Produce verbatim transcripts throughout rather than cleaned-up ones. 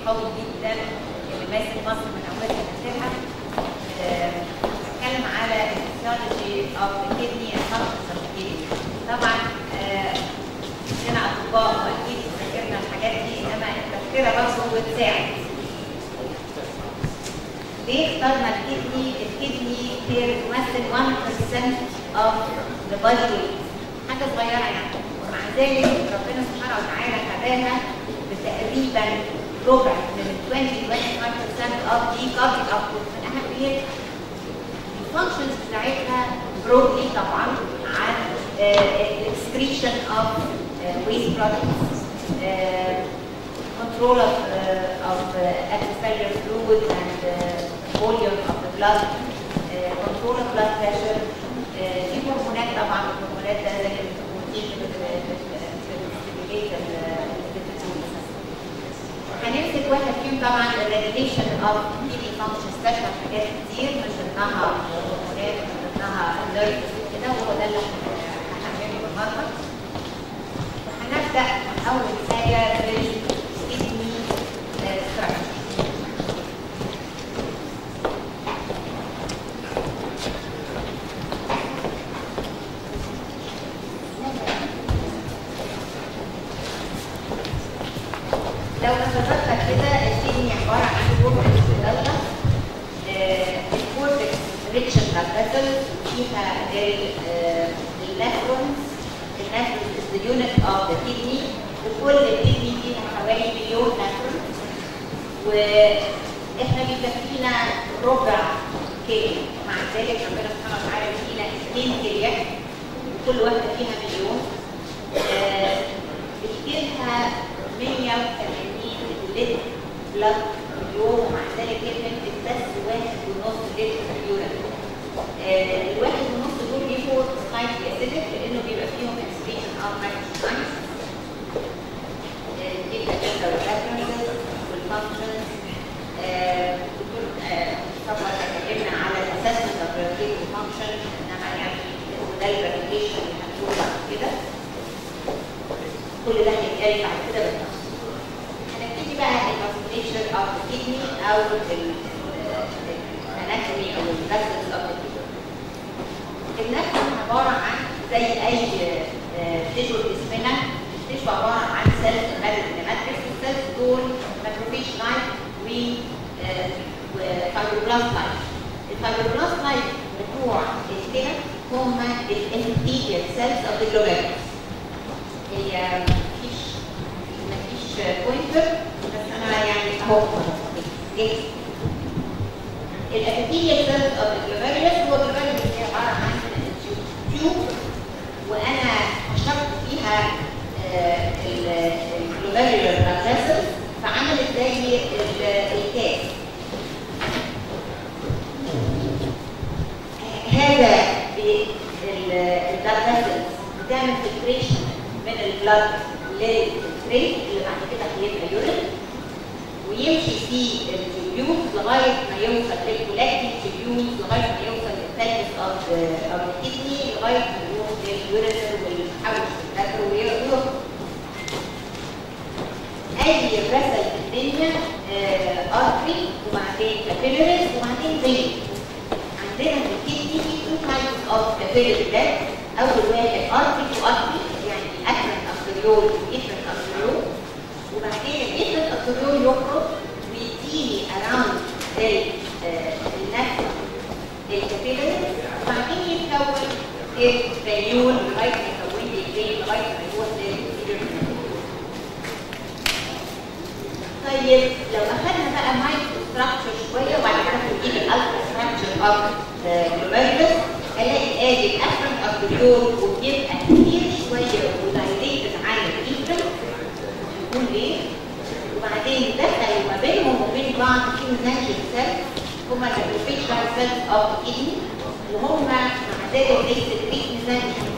قوي جدا اللي ماسك مصر من اولها لاخرها. هتكلم على Physiology of Kidney and Functions of Kidney. طبعا عندنا اطباء واكيد ذاكرنا الحاجات دي، انما التذكره برضه بتساعد. ليه اخترنا الكدني؟ الكدني هي بتمثل واحد بالمية of the body weight، حاجه صغيره يعني، ومع ذلك ربنا سبحانه وتعالى خلاها بتقريبا ربع من عشرين ل خمسة وعشرين بالمية of the cardiac output. من اهميه الفانكشنز بتاعتها برودلي طبعا عن الاكسكريشن of waste products، control of uh, of uh, extracellular fluid and uh, volume of the blood, uh, control of blood pressure. في هرمونات طبعا، الهرمونات ده زي البروتين بتستيميليت البيتوتين. هنمسك واحد فيهم طبعا الريجوليشن اوف كيدني فانكشن، استشهد حاجات كتير من ضمنها هرمونات، من ضمنها نيرفز وكده، وهو ده اللي هنعمله النهارده. وهنبدا اول حاجه بالكدني ستراكشر. لو نتذكر كده الكدني عباره عن كورتكس مدلل، الكورتكس ريتش بلاد فيسلز، فيها النافرونز. النافرونز is the unit of the kidney، وكل الكدني فيها حوالي مليون نافرون، واحنا بيكفينا ربع كليه، مع ذلك ربنا سبحانه وتعالى بيدينا اثنين كليه وكل واحده فيها مليون. بيجيلها مية وثمانين لتر بلاد في اليوم، ومع ذلك هي بتنتج بس واحد ونص لتر في اليوم. آه الواحد ونص دول بيبقوا سلايتلي اسيدك لانه بيبقى فيهم اكسبريشن اوف نيتروجينز. دي الكاتيجوري والريفرنسز والفانكشنز. طبعا اتكلمنا على الاسسمنت اوف ريلاتيف فانكشن، انما يعني ده الريلاتيشن اللي هنقوله بعد كده. كل ده هيتقال بعد كده بالنص. هنبتدي بقى الكونسنتريشن اوف الكدني او الاناتومي او الفاسلز اوف الكدني. النفس عباره عن زي اي تيشو جسمنا، التيشو عباره عن سيلز embedded in the matrix. السيلز دول ماكروفيج لايك وفايبروبلاست لايك. الفايبروبلاست لايك بتوع الكلى هم الانتيريور سيلز اوف ذا جلوميرولس. هي مفيش مفيش بوينتر بس انا يعني اهو جاهز. الابيثيليال سيلز اوف الجلوميرولس، هو الجلوميرولس هي عباره عن تيوب، وانا حشرت فيها الجلوميرولار فاسل فعملت زي الكاس. هذا البلاد فاسلز بتعمل فلتريشن من البلاد للفلتريت اللي بعد كده هيبقى يورين، ويمشي في التيوبيوز لغايه ما يوصل للكولاكتيك تيوبيوز، لغايه ما يوصل للثالث اوف الكدني، لغايه ما يروح لليوريتر والحوش الذكر ويروح اي فاسل في الدنيا ارتري وبعدين كابيلاريز وبعدين فين. عندنا في الكدني في تو تايبس اوف كابيلاري بلاد. اول واحد ارتري تو ارتري، يعني اكرن ارتريول وايفرن ارتريول، وبعدين الايفرن ارتريول يخرج ويديني اراوند النفس الكابيلاري، وبعدين يتكون الفانيول لغايه ما يكون لي الفين لغايه ما يروح للفيلر. طيب لو اخذنا بقى مايكرو ستراكشر شويه وبعد كده هنجيب الالترا ستراكشر اوف جلوميرولس، الاقي ادي الافرن ارتريول وبيبقى كتير شويه ودايليتد عن الايفرن. نقول ليه؟ وبعدين دخلوا ما بينهم وبين بعض في ناتشورال سيلز هما الماكروفيج سيلز اوف كدني، وهم مع ذلك ليس الكريت ميزانجين.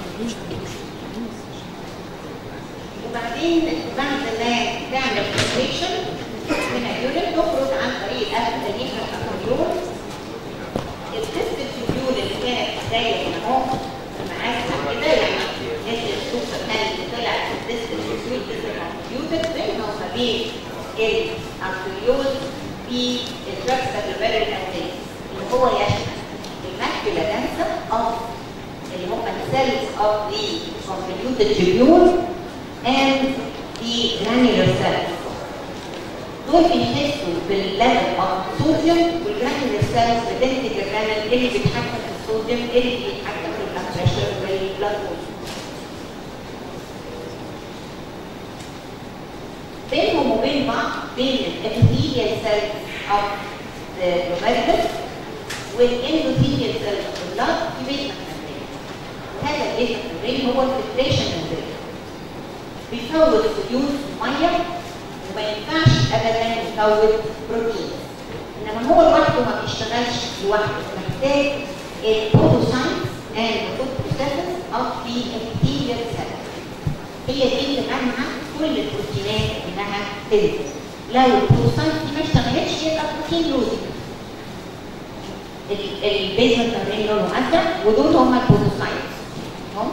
وبعدين بعد ما تعمل فلتريشن من اليورين تخرج عن طريق الافرن ارتريول. التست التيوبيول اللي كانت زي اهو معاها كده، يعني نزل الشوكه اللي طلعت في التست التيوبيول كده كمبيوتر بينها وما بين الارتريول في الجاكستابيلاري ارتريز اللي هو يشمل الماكيولا دانسا اوف اللي هم السيلز اوف ذا convoluted tubule and the granular cells. دول بيحسوا بالليفل اوف صوديوم والجرانيولار سيلز بتنتج الرانل اللي بيتحكم في الصوديوم اللي بيتحكم في البلاد بريشر والبلاد فوليوم. بينهم وبين بعض بين الابيثيليال سيلز اوف ذا glomerulus والاندوثيليال سيلز اوف ذا بلاد في بيت مكانين. وهذا البيت مكانين هو الفلتريشن ممبرين. بيفوت فلويد ميه وما ينفعش ابدا يفوت بروتين. انما هو لوحده ما بيشتغلش لوحده، محتاج البروتوسايتس and food processes of the epithelial cells. هي دي اللي مانعه كل البروتينات انها تنزل. لو البروتوسايتس دي ما اشتغلتش يبقى بروتين لوزنج. البيزمنت ممبرين لونه ازرق ودول هم البروتوسايتس. هم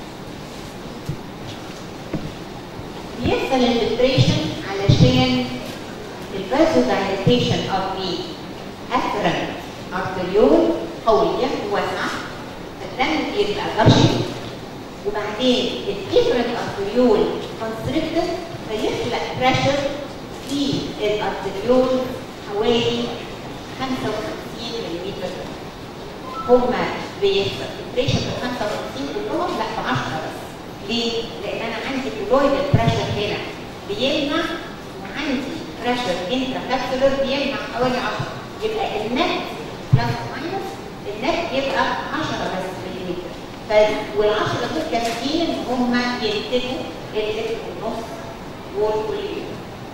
بيحصل الفلتريشن علشان الفازو دايليتيشن اوف ذا افرنت ارتريول قويه واسعه فالدم بيبقى غشي وبعدين الديفرنت ارتريول كونستريكتد فيخلق بريشر في الارتريول حوالي خمسة وخمسين ملم. هما بيحصل فلتريشن ب خمسة وخمسين كلهم لا ب عشرة بس. ليه؟ لأن أنا عندي كولويدال بريشر هنا بيمنع وعندي بريشر انتراكابسولر بيمنع حوالي عشرة. يبقى النت بلس ماينس النت يبقى عشرة بس مليمتر. والعشرة دول كافيين إن هم ينتجوا اللتر ونص وول كل يوم.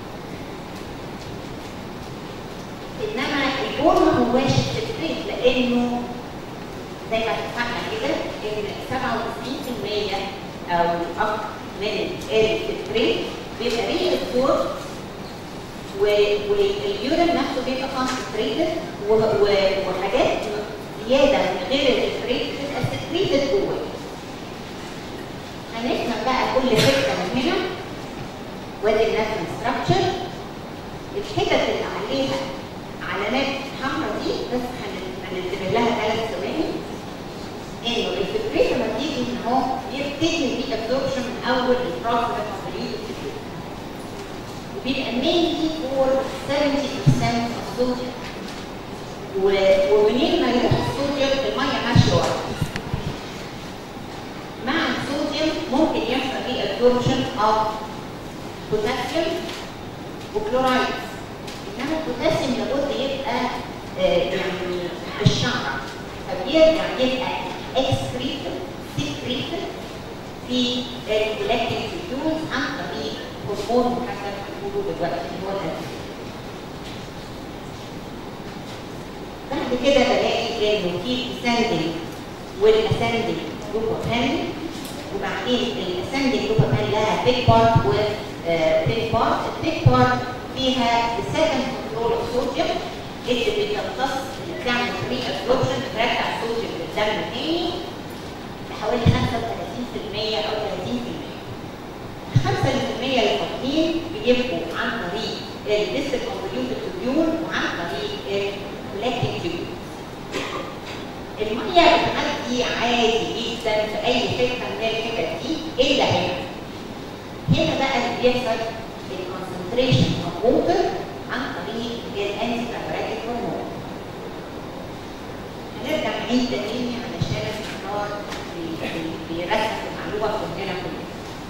إنما البول ما هواش الفلتريت لأنه زي ما اتفقنا كده إن سبعة وتسعين بالمية او اكتر من الفلتريت بيبقى ري ابسورب واليورين نفسه بيبقى كونسنتريتد وحاجات زياده من غير الفلتريت بتبقى سكريتد جوه. هنفهم بقى كل حته من هنا وادي الناتن ستراكشر. الحتت اللي عليها علامات حمراء دي بس هننتبه لها ثلاث ثواني. انه الفلتريت لما بيجي ان هو بيبتدي الري ابسوربشن من اول البروسيس كومبليت وبيبقى مينلي فور سبعين بالمية of الصوديوم. ومنين ما يروح الصوديوم الميه ماشيه ورا. مع الصوديوم ممكن يحصل ري ابسوربشن اوف بوتاسيوم وكلورايد. انما البوتاسيوم لابد يبقى آه يعني بالشعر فبيرجع يبقى excreted secreted في الكولكتيف تيوبولز عن طريق هرمون محدد هنقوله دلوقتي اللي هو الانسولين. بعد كده بلاقي انه في الاسندنج والاسندنج جلوكومان وبعدين الاسندنج جلوكومان لها بيج بارت وبيج بارت. البيج بارت فيها السكند كنترول اوف صوديوم اللي بتمتص اللي بتعمل فري ابسوربشن بترجع الصوديوم للدم تاني بحوالي خمسة وثلاثين بالمية او ثلاثين بالمية. ال خمسة بالمية اللي فاضلين بيبقوا عن طريق الديستال كونفوليوتد تيوبيول وعن طريق الكولكتيف تيوبيول. الميه بتعدي عادي جدا في اي حته من الحتت دي الا هنا. هنا بقى اللي بيحصل الكونسنتريشن اوف ووتر عن طريق الانتي كاتاريتيك هرمون. هنرجع نعيد تاني علشان الحوار بيركز المعلومه كلنا كلنا.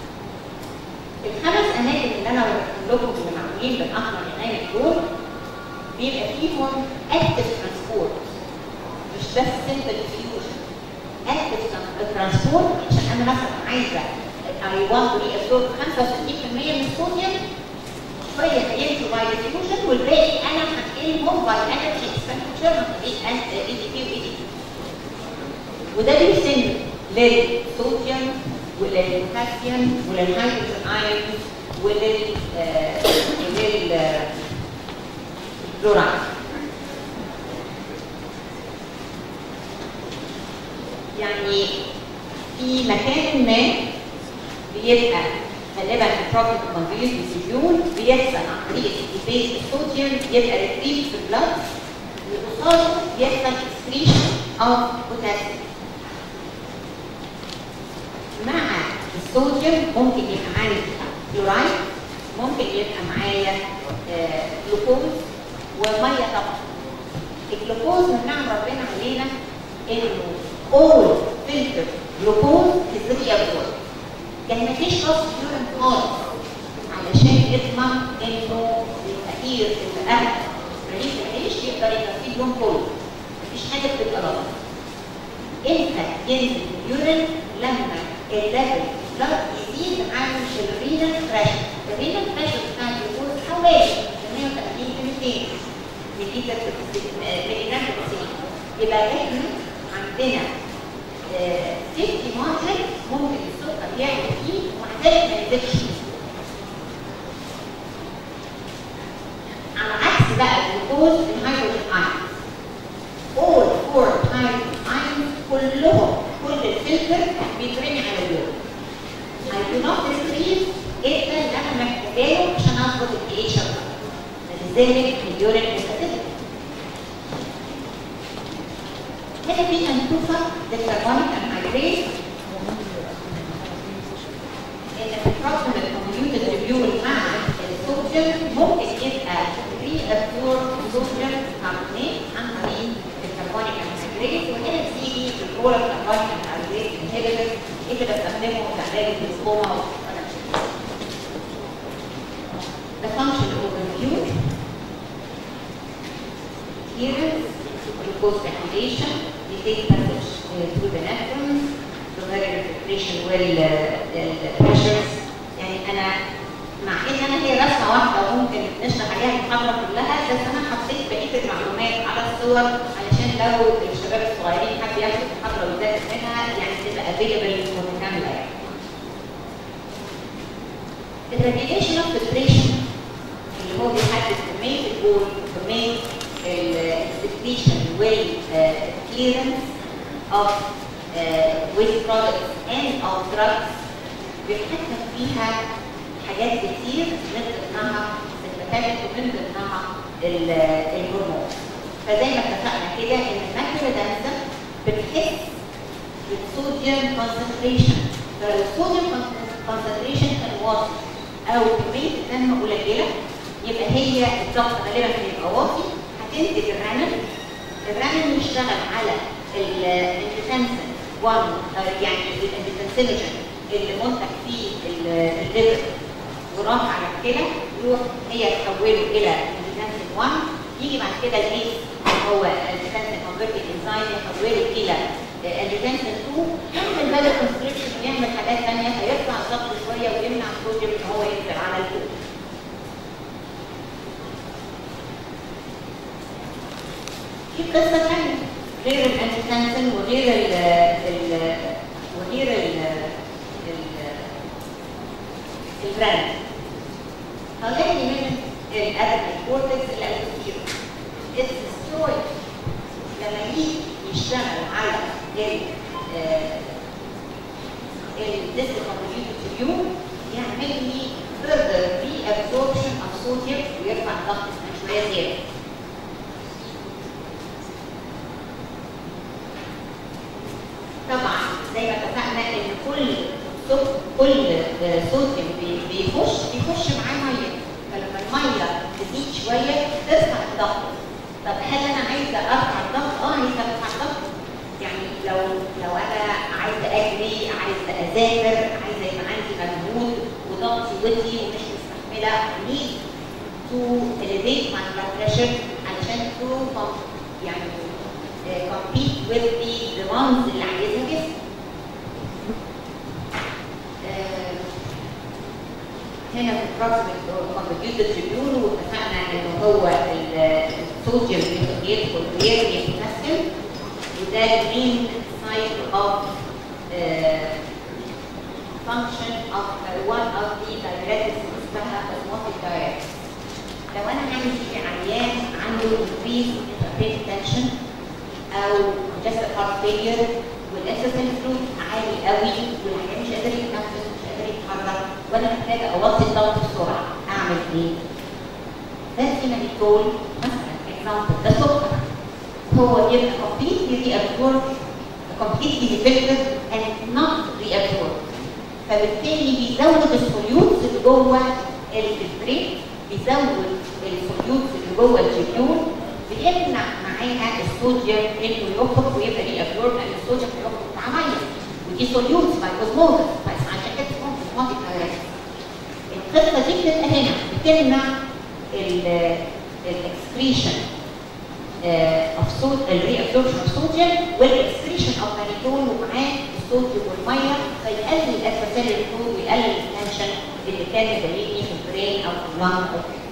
الخمس اماكن اللي انا وريتهم لكم اللي معمولين بالاحمر الغامق دول بيبقى فيهم اكتف ترانسبورت مش بس سمبل ديفيوجن. اكتف ترانسبورت عشان انا مثلا عايزه اي ونت تو ري ابسورب خمسة وستين بالمية من الصوديوم شويه هيمشوا باي ديفيوجن والباقي انا هنقلهم باي انرجي اكسبندتشر عن طريق اي دي بي واي دي بي. وده بيسن للصوديوم وللبوتاسيوم وللهيدروجين ايونز ولل للكلورايد. يعني في مكان ما بيبقى غالبا البروتين كونفيوز بيسيول بيحصل عن طريق البيز الصوديوم يبقى ريتريف في البلد، وقصاده يحصل اكسكريشن اوف بوتاسيوم. مع الصوديوم ممكن يبقى معايا كلورايد، ممكن يبقى معايا آه جلوكوز وميه طبعا. الجلوكوز من نعم ربنا علينا انه all filter glucose is very absorbed. يعني مفيش رص يورين خالص علشان يضمن انه الفقير اللي قاعد رغيف العيش يقدر يكفيه اليوم كله. مفيش حاجه بتبقى رص. امتى ينزل اليورين؟ لما الليفل بلاد يزيد عن الرينال بريشر. الرينال بريشر بتاع الجلوكوز حوالي مية وتمانين ل ميتين ملي لتر ملي جرام في الساعه. يبقى احنا عندنا سيفتي مارجن ممكن السكر يعمل فيه ومع ذلك ما ينزلش. على عكس بقى الجلوكوز الهيدروجين ايونز. all four hydrogen ions كلهم كل الفلتر بيترمي على اليورين. I do not retrieve الا اللي انا محتاجاه عشان اظبط البي اتش بتاعه. لذلك اليورين اسيدك. هنا في هنشوفها للكربونيك انهيدريت ان البروكسيمال كونفوليوتد ريفيول مع الصوديوم ممكن يبقى ري ابسورب صوديوم كاربونات عن طريق الكربونيك انهيدريت، وهنا بتيجي في الكولا كربونيك انهيدريت انهبيتور اللي بستخدمه في علاج الجلوكوما. The function overview clearance glucose regulation, we take passage uh, through the nephrons, provide filtration والpressures. يعني أنا مع إن أنا هي رسمة واحدة وممكن نشرح عليها المحاضرة كلها، بس أنا حطيت بقية المعلومات على الصور علشان لو الشباب الصغيرين حد ياخد المحاضرة ويذاكر منها يعني تبقى available ومكملة يعني. الريجيليشن اوف فلتريشن اللي هو بيحدد كمية البول وكمية السكريشن والكليرنس of uh, waste products and of drugs بيتحكم فيها حاجات كتير من ضمنها السيرفيكاليت ومن ضمنها الهرمون. فزي ما اتفقنا كده ان الماكرويدانسا بتحس بالصوديوم كونسنتريشن، فلو الصوديوم كونسنتريشن كان واطي او كميه الدم قليله يبقى هي الضغط غالبا هيبقى واطي، هتنتج الرنين. الرنين يشتغل على الانتنسن واحد يعني الانتنسينوجين اللي منتج فيه الليفر وراح على الكلى، يروح هي تحوله الى انتنسن واحد، يجي بعد كده الايس هو الانتنسن كونفرتنج انزيم يحوله الى انتنسن اتنين، يعمل بقى كونستريكشن ويعمل حاجات ثانيه، هيرفع الضغط شويه ويمنع الصوديوم ان هو ينزل على الكلى. في قصه ثانيه غير الانتنسن وغير ال ال وغير ال البراند. طلعني من الادرينال كورتكس الانتيريور. السترويد لما يجي يشتغل على ال الديسكونفوليوتد يعمل لي further reabsorption of sodium ويرفع الضغط شويه زياده. طبعا زي ما اتفقنا ان كل كل صوديوم بيخش بيخش معاه ميه، فلما الميه تزيد شويه ترفع الضغط. طب هل انا عايزه ارفع الضغط؟ اه عايزه ارفع الضغط. يعني لو لو انا عايزه اجري، عايزه اذاكر، عايزه يبقى عندي مجهود وضغطي ودي ومش مستحمله، need to elevate my blood pressure علشان to يعني compete with the demands اللي عايزها جسمي. هنا في البروكسيمال كونفوليوتد ريفيول واتفقنا ان هو الصوديوم بيدخل ويرمي بوتاسيوم، وده المين سايد اوف فانكشن اوف one of the diuretics اسمها osmotic diuretics. لو انا عندي عيان عنده increased hypertension او congestive heart failure والاكسجين فلويد عالي قوي والعيان مش قادر يتنفس مش قادر يتحرك وانا محتاجه اوطي الضغط بسرعه، اعمل ايه؟ ده الفيناميتول مثلا اكزامبل، ده سكر هو بيبقى completely reabsorbed completely defective and not reabsorbed، فبالتالي بيزود السوليوتس اللي جوه الفلترين، بيزود السوليوتس اللي جوه الجليول، بيمنع معاها الصوديوم انه يخرج ويبقى ريابسورب، لان الصوديوم هيخرج مع ميه ودي سوليوتس باي اوزموزس، بس عشان كده اسمهم اوزموتيك ارست. القصه دي بتبقى هنا بتمنع الاكسكريشن اوف صود الريابسوربشن اوف صوديوم والاكسكريشن اوف مانيتول ومعاه الصوديوم والميه، فيقلل الادفاسيلر فلو ويقلل التنشن اللي كان مضايقني في البرين او في اللنج او كده.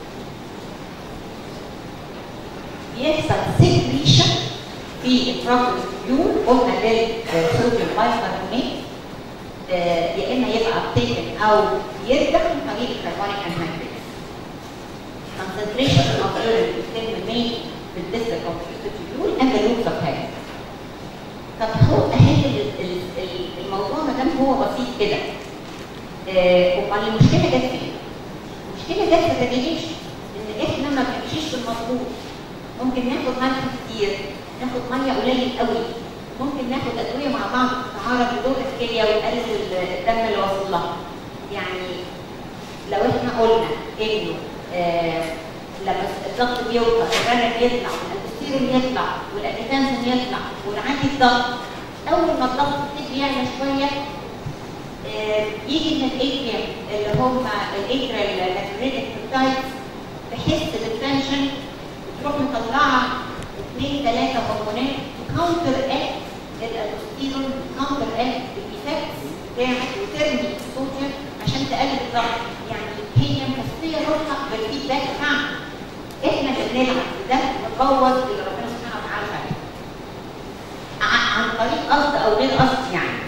بيحصل سكريشن في البروتوستيول قلنا للصوديوم بايكربونات، يا اما يبقى ابتيكن او يرجع من طريق الكربونيك انهيدريز. concentration of urine within the main بالديستال كونستيتيول and the loops of hair. طب هو اهل الموضوع ما دام هو بسيط كده، امال المشكله جت فين؟ المشكله جت في الريجيشن، ان احنا ما بنمشيش بالمظبوط. ممكن ناخد ملح كتير، ناخد ميه قليل قوي، ممكن ناخد ادويه مع بعض تتعارض بدور الكليه وتقلل الدم اللي واصل لها. يعني لو احنا قلنا انه آه لما الضغط بيوطى الرنين يطلع والالبستيرون يطلع والاديتانسين يطلع ونعدي الضغط، اول ما الضغط يبتدي يعلى شويه آه يجي من الاتريوم اللي هم الاتريال ناتريتيك بيبتايدز تحس بالتنشن، تروح مطلعه اثنين ثلاثه هرمونات كاونتر اكت الالبستيرون، كاونتر اكت الايفكتس بتاعت وترمي الصوديوم عشان تقلل الضغط. يعني هي مكفيه روحها بالفيدباك بتاعها. احنا اللي بنلعب في ده ونبوظ اللي ربنا سبحانه وتعالى خلقه عن طريق قصد او غير قصد. يعني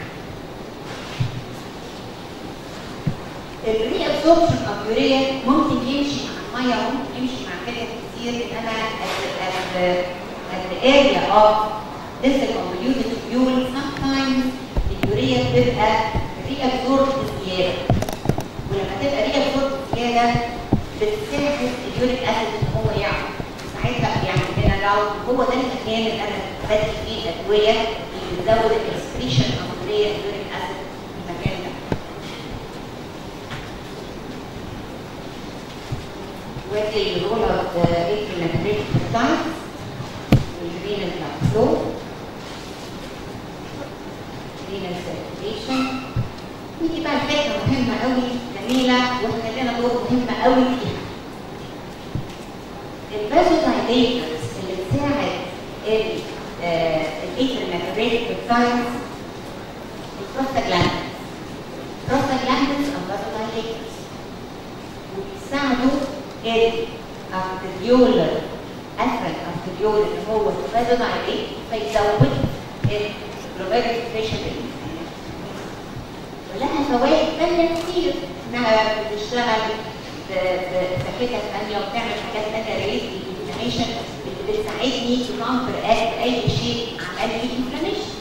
الري ابسوربشن اوف يوريا ممكن يمشي مع الميه وممكن يمشي مع حاجات كتير، انما at the area of this convoluted tubule sometimes اليوريا بتبقى ري ابسوربد زياده، ولما تبقى ري ابسوربد زياده بتساعد اليوريك اسيد ان هو يعمل ساعتها يعني هنا لو هو ده المكان اللي انا بدي فيه الادويه اللي بتزود الاكسكريشن اوف اليوريك اسيد في المكان ده. ودي الرول اوف ذا انفلاماتوري بيبتايدز والرينال فلو، رينال سيركيليشن. نيجي بقى الفكره مهمه قوي جميله واحنا لنا دور مهمه قوي فيها. الفازودايليترز اللي بتساعد الانفلاماتوري بيبتايدز البروستاجلاندينز. البروستاجلاندينز او فازودايليترز وبيساعدوا الارتريولر اثر الارتريول اللي هو الفازودايليت فيزود الجلوميرولار بريشر، ولها فوائد ثانيه كتير، انها بتشتغل في حتت ثانيه وبتعمل حاجات ثانيه ريليت للانفلاميشن اللي بتساعدني في كونتر اكت اي شيء عمل لي انفلاميشن.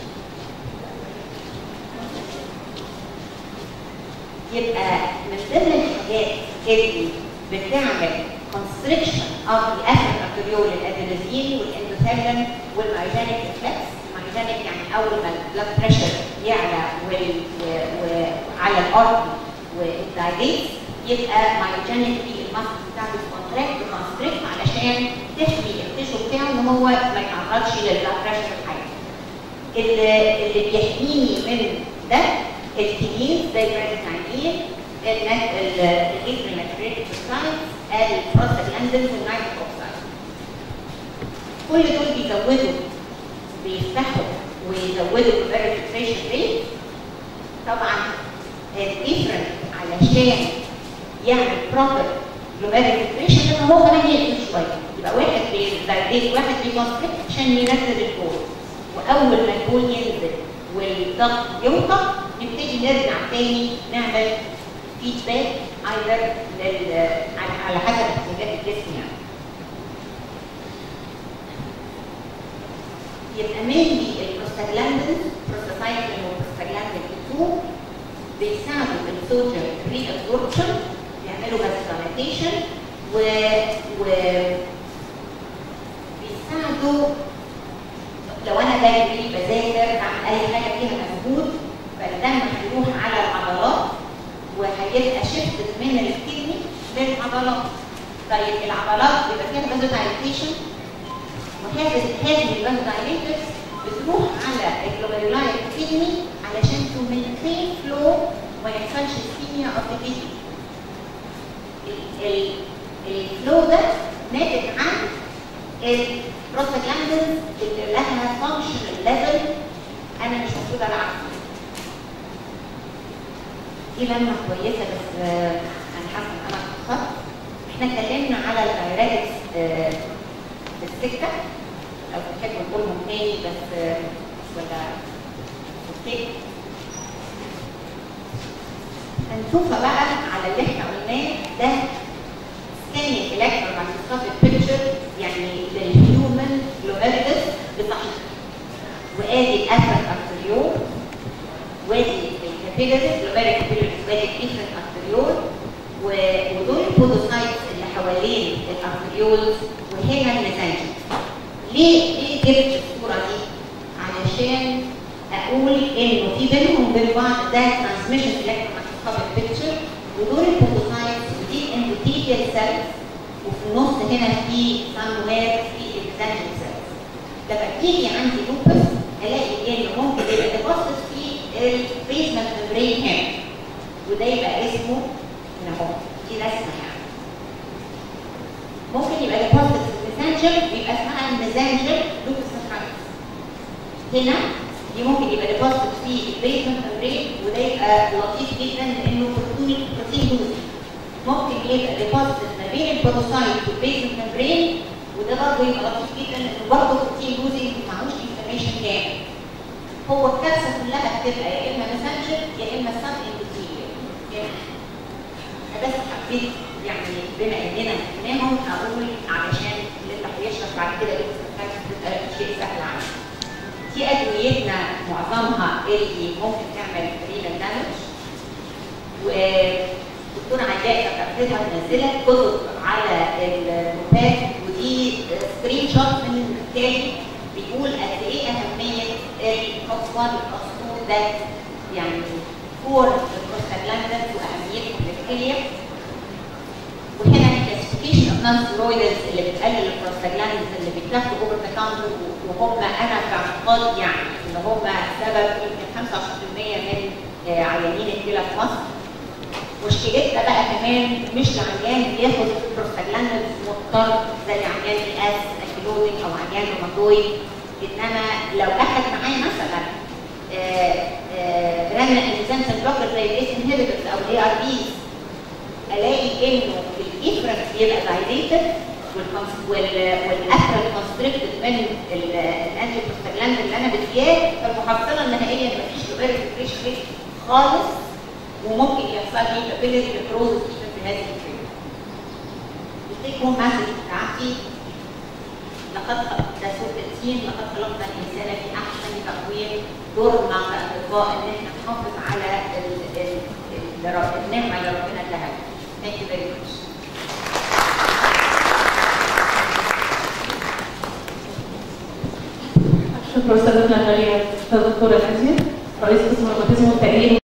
يبقى من ضمن الحاجات اللي بتعمل كونستريكشن اوف الاثر ارتريول الادرينالين والاندوثيلين والمايجانيك ريفلكس. المايجانيك يعني اول ما البلاد بريشر يعلى وعلى الارض والدايليت يبقى مايجانيك في الماسك بتاعته كونتراكت كونستريكت علشان تحمي التيشو بتاعه ان هو ما يتعرضش للبلاد بريشر الحقيقي. اللي اللي بيحميني من ده الكينين زي البراديكاينين، الانفلاماتوري بيبتايدز، البروستاجلاندينز والنيتريك اوكسايد. كل دول بيزودوا بيفتحوا ويزودوا الفيريفيكيشن ريت. طبعا الافرن علشان يعمل بروبر جلوميرولار لان هو كمان يقل شويه، يبقى واحد بيزايد واحد بيكونستريكت عشان ينزل البول، واول ما البول ينزل والضغط يوطى نبتدي نرجع تاني نعمل فيدباك ايذر على حسب احتياجات الجسم. يعني يبقى mainly البروستاجلاندينز بروستاسايكلين وبروستاجلاندين اتنين بيساعدوا الصوديوم ري ابسوربشن، بيعملوا فازودايليشن ريهابيليتيشن و و بيساعدوا لو انا بجري بذاكر بعمل اي حاجه فيها مجهود فالدم هيروح على العضلات وهيبقى شفت من الكدني للعضلات. طيب العضلات بيبقى فيها فازودايليتيشن وهذه هذه الفازودايليترز بتروح على الجلوميرولاي كدني علشان تو مينتين فلو وما يحصلش اسكيميا اوف ذا كدني. الفلو ده ناتج عن البروستاجلاندين اللي لها فانكشنال ليفل انا مش المفروض العب. دي لمه كويسه بس انا حاسه ان انا اتاخرت. احنا اتكلمنا على الدايركتس في السكه لو تحبوا نقولهم تاني بس ولا اوكي. هنشوفها بقى على اللي احنا قلناه ده سكانينج الكترومagnetic بيكتشر يعني للهيومن جلوميرولس بصحيح. وادي الافرنت ارتريول وادي الكابيلاريز جلوميرولار كابيلاريز وادي الافرنت ارتريول ودول البودوسايتس اللي حوالين الارتريولز وهنا الميزانجيم. ليه ليه جبت الصوره دي؟ علشان اقول انه في بينهم وبين بعض ده ترانسميشن الكترومagnetic بيكتشر ودول البودوسايتس ودي اندوثيليال سيلز وفي النص هنا في ساموير في الميزانجيم سيلز. لما تيجي عندي لوبس الاقي انه ممكن يبقى ديبوزيت في البيزمنت ممبرين هنا وده يبقى اسمه هنا اهو دي رسمه يعني. ممكن يبقى ديبوزيت في الميزانجيم بيبقى اسمها الميزانجيم لوبس نفرايتس. هنا دي ممكن يبقى ديبوزيت في البيزمنت ممبرين وده يبقى لطيف جدا لانه بروتين بروتين دوزي. ممكن يبقى ديبوزيت ما بين البودوسايت والبيزمنت ممبرين وده برضه يبقى لطيف جدا لانه برضه بروتين دوزي معهوش انفورميشن كامل. هو الكارثه كلها بتبقى يا اما ميزانجيم يا اما سب اندوثيليال. انا بس حبيت يعني بما اننا فهمناهم اقول علشان اللي هيشرح بعد كده تبقى شيء سهل علينا. دي ادويتنا معظمها اللي ممكن تعمل رينال دامج والدكتوره علاء كتبتها منزله كتب على النوتات ودي سكرين شوت من الكتاب بيقول قد ايه اهميه الكوكسوان الاسطول ده يعني فور البروستاجلاندينز واهميتهم للكليه. وهنا الكلاسيفيكيشن اوف نون ستيرويدز اللي بتقلل البروستاجلاندينز اللي بيتاخدوا اوفر ذا كاونتر وهم انا في اعتقاد يعني ان هم سبب يمكن خمسة وعشرين بالمية من عيانين الكلى في مصر. مشكلتنا بقى كمان مش لعيان بياخد بروستاجلاندينز مضطر زي عيان الاس اكيلوزنج او عيان روماتويد، انما لو اخذ معاه مثلا رامنا انزيمز بلوكر زي الاس انهبيتورز او الاي ار بيز الاقي انه الافرنت بيبقى دايليتد والافرنت كونستريكتد من الانتي بروستاجلاندين اللي انا بدياه فالمحصله النهائيه ان مفيش ريفريش ريت خالص وممكن يحصل لي كابيلاري نكروزس في هذه الفكره. التيك هوم مسج بتاعتي لقد ده سوره التين لقد خلقنا الانسان في احسن تقويم. دورنا كاطباء ان احنا نحافظ على النعمه اللي ربنا اداها لنا. Thank you very much. شكرا استاذتنا الغاليه استاذه دكتوره ناديه رئيس قسم الروماتيزم والتأهيل